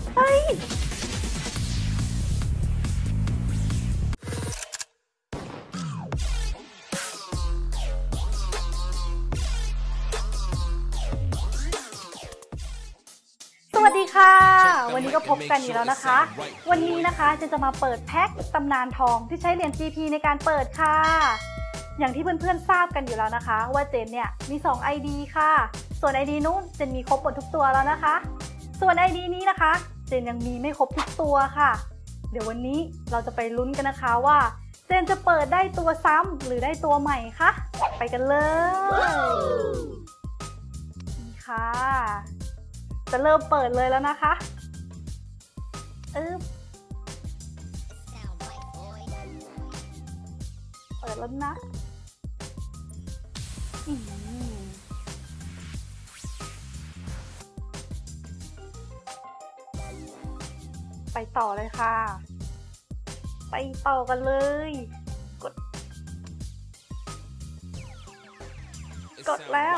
เฮ้ยสวัสดีค่ะวันนี้ก็พบกันอีกแล้วนะคะวันนี้นะคะจะมาเปิดแพ็คตำนานทองที่ใช้เหรียญ GP ในการเปิดค่ะอย่างที่เพื่อนๆทราบกันอยู่แล้วนะคะว่าเจนเนี่ยมี2 ID ค่ะส่วน ID นู้นเจนมีครบหมดทุกตัวแล้วนะคะส่วน ID นี้นะคะเจนยังมีไม่ครบทุกตัวค่ะเดี๋ยววันนี้เราจะไปลุ้นกันนะคะว่าเจนจะเปิดได้ตัวซ้ำหรือได้ตัวใหม่คะไปกันเลยนี่ค่ะจะเริ่มเปิดเลยแล้วนะคะเปิดแล้วนะไปต่อเลยค่ะไปต่อกันเลยกดแล้ว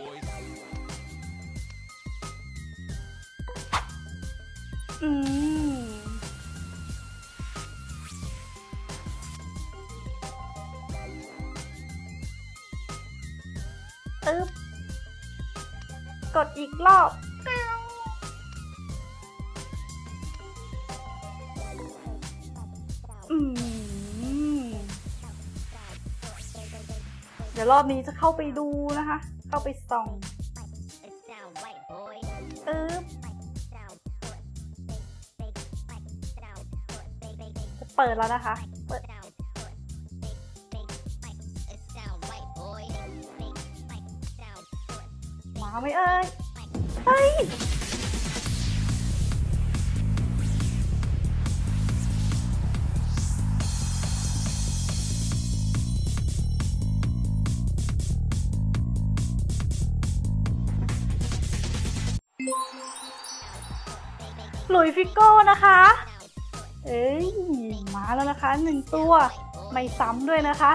กดอีกรอบเดี๋ยวรอบนี้จะเข้าไปดูนะคะเข้าไปส่องจะเปิดแล้วนะคะเปิดมาไหมเอ่ยเฮ้ยหลุยส์ฟิโก้นะคะมาแล้วนะคะ1ตัวไม่ซ้ำด้วยนะคะ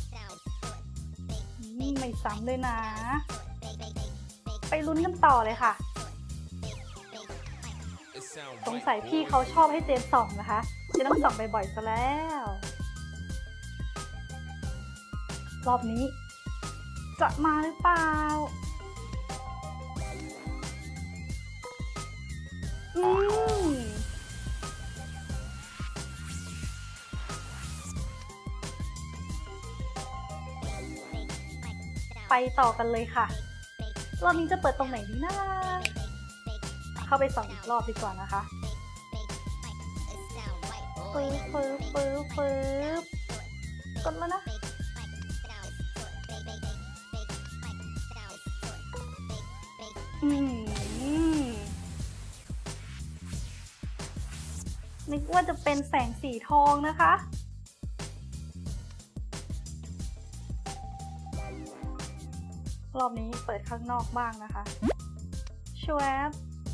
ไม่ซ้ำด้วยนะไปลุ้นกันต่อเลยค่ะสงสัยพี่เขาชอบให้เจนส่องนะคะจะต้องส่องบ่อยๆซะแล้วรอบนี้จะมาหรือเปล่าไปต่อกันเลยค่ะรอบนี้จะเปิดตรงไหนดีนะเข้าไปส่องอีกรอบดีกว่านะคะปึ๊บกดแล้วนะนึกว่าจะเป็นแสงสีทองนะคะรอบนี้เปิดข้างนอกบ้างนะคะชวบ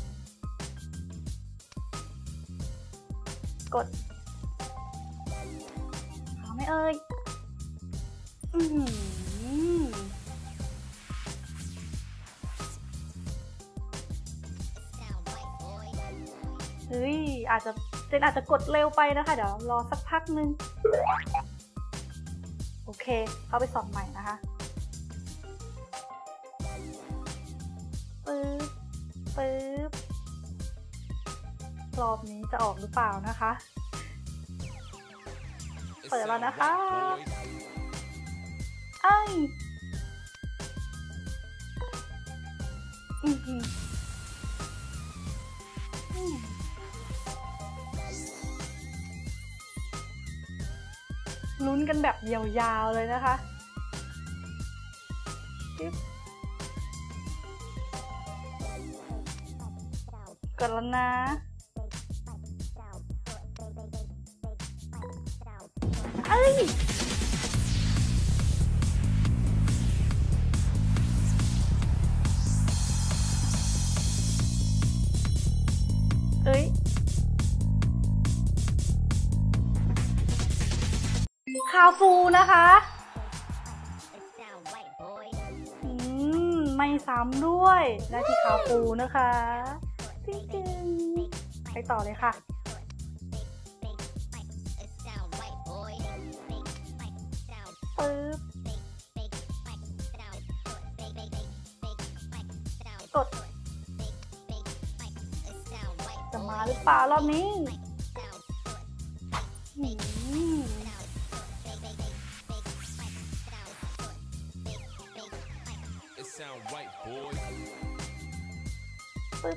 กดหาไม่เอ่ยเจนอาจจะกดเร็วไปนะคะเดี๋ยวรอสักพักนึงโอเคเข้าไปส่องใหม่นะคะปึ๊บรอบนี้จะออกหรือเปล่านะคะเปิดแล้วนะคะลุ้นกันแบบยาวๆเลยนะคะกดแล้วนะคาฟูนะคะไม่ซ้ำด้วยได้ที่คาฟูนะคะจริงๆไปต่อเลยค่ะปึ๊บกดจะมาหรือเปล่ารอบนี้ปึ๊บ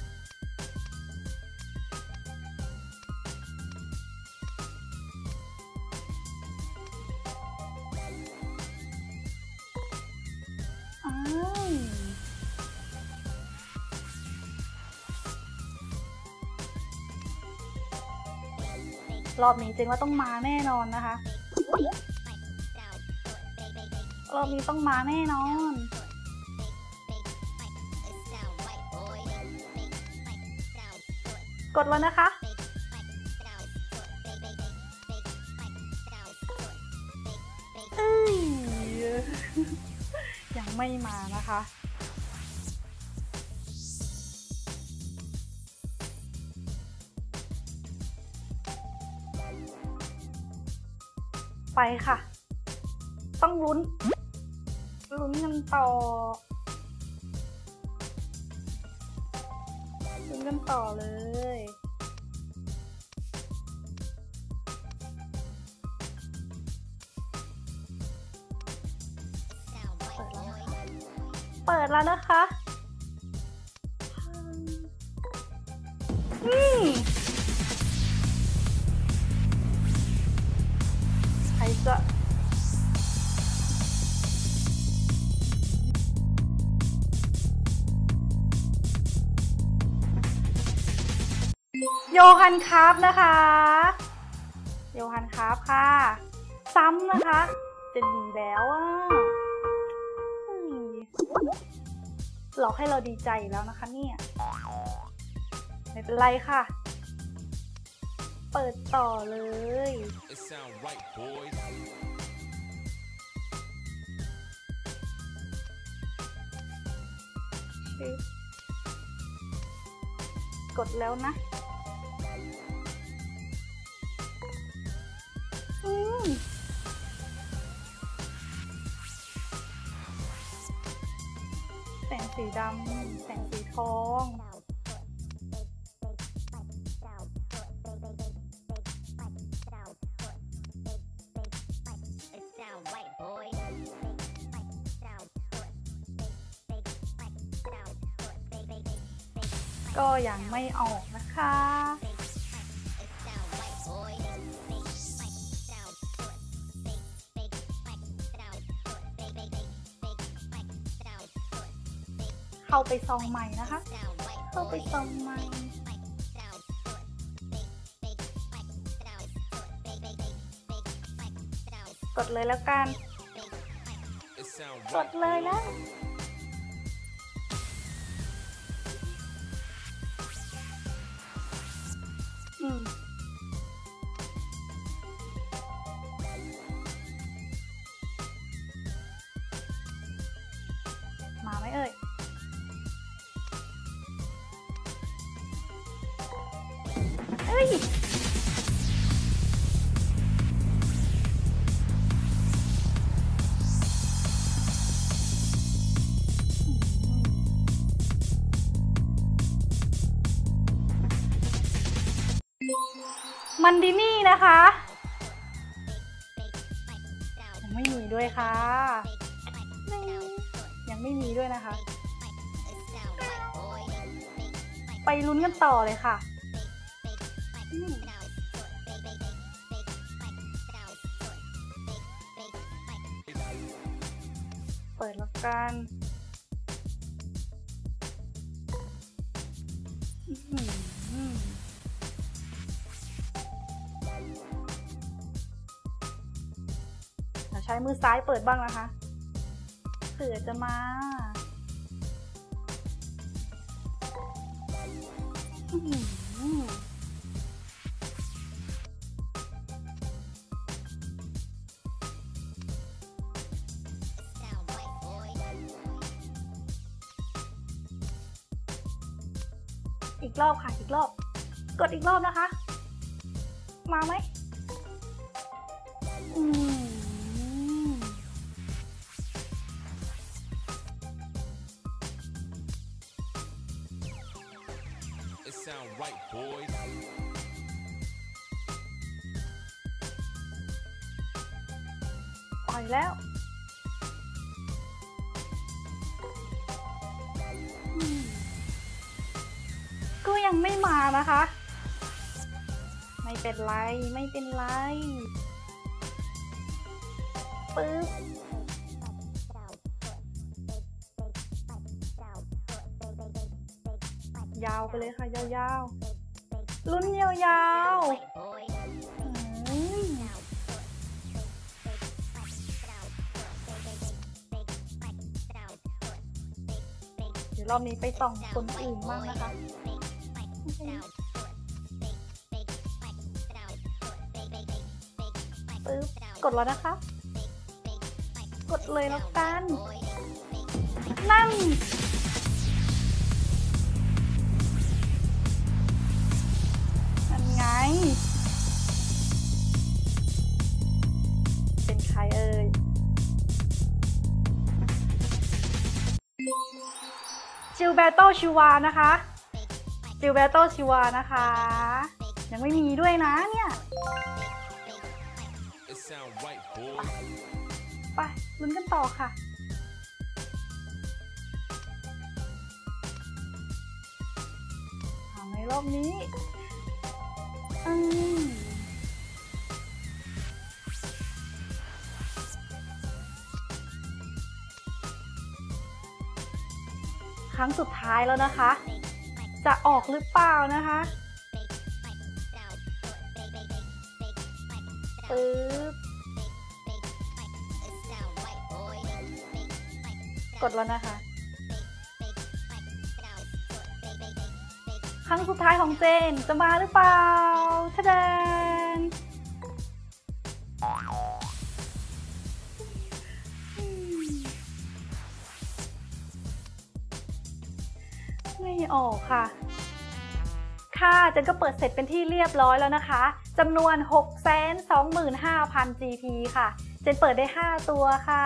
รอบนี้เจนว่าต้องมาแน่นอนนะคะรอบนี้ต้องมาแน่นอนกดแล้วนะคะยังไม่มานะคะไปค่ะ ต้องลุ้นกันต่อเลยเปิดแล้วนะคะใครจะโยฮันคราฟนะคะโยฮันคราฟค่ะซ้ำนะคะจะดีแล้วหลอกให้เราดีใจแล้วนะคะเนี่ยไม่เป็นไรค่ะเปิดต่อเลยกดแล้วนะแสงสีดำแสงสีทองก็ยังไม่ออกนะคะเข้าไปซองใหม่นะคะเข้าไปซองใหม่กดเลยแล้วกันกดเลยแล้วมาไหมเอ่ยมันดินี่นะคะยังไม่มีด้วยค่ะยังไม่มีด้วยนะคะไปลุ้นกันต่อเลยค่ะเปิดแล้วกันใช้มือซ้ายเปิดบ้างนะคะเผื่อจะมาอีกรอบค่ะอีกรอบกดอีกรอบนะคะมาไหมปล่อยแล้วก็ยังไม่มานะคะไม่เป็นไรไม่เป็นไรปึ๊บยาวไปเลยค่ะยาวๆลุ้นยาวๆเดี๋ยวรอบนี้ไปส่องคนอื่นบ้างนะคะปึ๊บกดแล้วนะคะกดเลยแล้วกันนั่งนั่นไงเป็นใครเอ่ยจิลเบโตชิวานะคะจิลเบโตชิวานะคะยังไม่มีด้วยนะเนี่ยไปลุ้นกันต่อค่ะเอาในรอบนี้ครั้งสุดท้ายแล้วนะคะจะออกหรือเปล่านะคะปึ๊บกดแล้วนะคะครั้งสุดท้ายของเจนจะมาหรือเปล่าทะแดนไม่ออกค่ะเจนก็เปิดเสร็จเป็นที่เรียบร้อยแล้วนะคะจำนวน 625,000 GP ค่ะเจนเปิดได้5ตัวค่ะ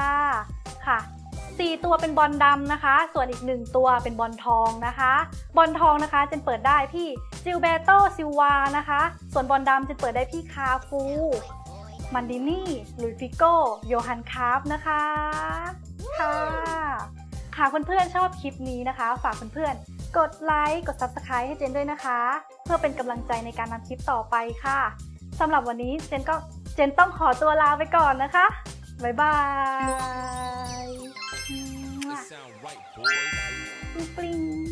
4ตัวเป็นบอลดำนะคะส่วนอีก1ตัวเป็นบอลทองนะคะบอลทองนะคะเจนเปิดได้พี่จิลเบโตซิลวานะคะส่วนบอลดำเจนเปิดได้พี่คาฟูมันดินี่ลุยฟิโก้โยฮันคาร์ฟนะคะหากเพื่อนๆชอบคลิปนี้นะคะฝากเพื่อนๆกดไลค์กด Subscribe ให้เจนด้วยนะคะเพื่อเป็นกำลังใจในการทำคลิปต่อไปค่ะสำหรับวันนี้เจนต้องขอตัวลาไปก่อนนะคะบ๊ายบายปริ้ง